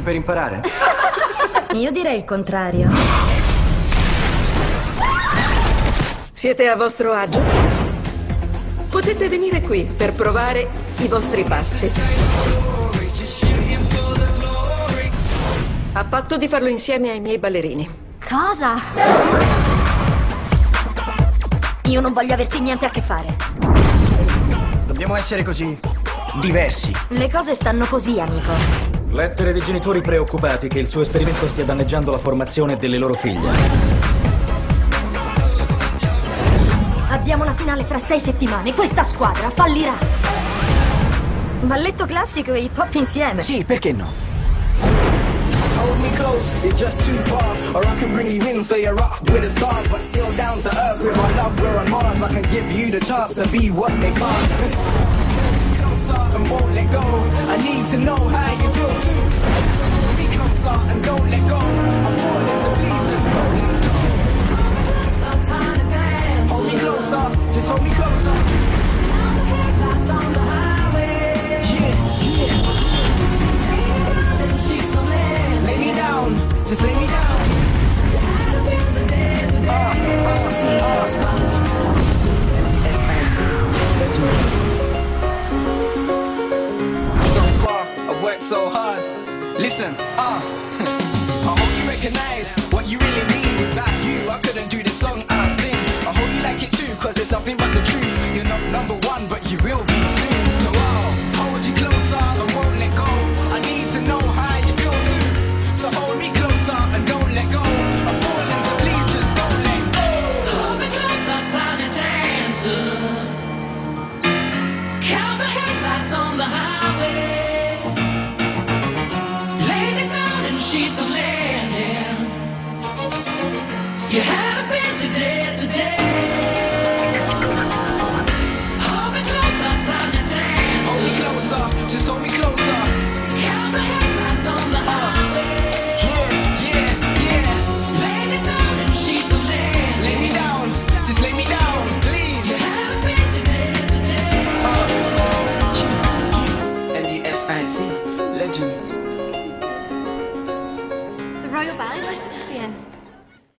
per imparare? Io direi il contrario. Siete a vostro agio? Potete venire qui per provare i vostri passi. A patto di farlo insieme ai miei ballerini. Cosa? Io non voglio averci niente a che fare. Dobbiamo essere così diversi. Le cose stanno così, amico. Lettere dei genitori preoccupati che il suo esperimento stia danneggiando la formazione delle loro figlie. Abbiamo la finale fra 6 settimane. Questa squadra fallirà. Balletto classico e hip hop insieme. Sì, perché no? Hold me close, you're just too far. Or I can bring you in so you're up with the stars, but still down to earth with my love. We're on Mars. I can give you the chance to be what they can't. Closer and won't let go. I need to know how you feel too. Be closer and don't let go. I'm falling, so please just go. Hold me closer, just hold me closer. Just lay me down. So far, I worked so hard. Listen, I hope you recognize what you really mean. Without you, I couldn't do the song I sing. I hope you like it too, cause it's nothing but the truth. You're not number one, but you will be soon. So I'll hold you closer and won't let go. I need to know how you feel too. So hold me closer and don't let go. I'm falling, so please just don't let go. Hold me closer, tiny dancer. Count the headlights on the highway. Lay me down in sheets of linen. You had a busy day today. Hold me closer, tiny dancer. Hold me closer, just hold me closer. Count the headlights on the highway. Lay me down in sheets of linen. Lay me down, just lay me down, please. You had a busy day today. MUSIC, legend. The Royal Ballet List, ESPN.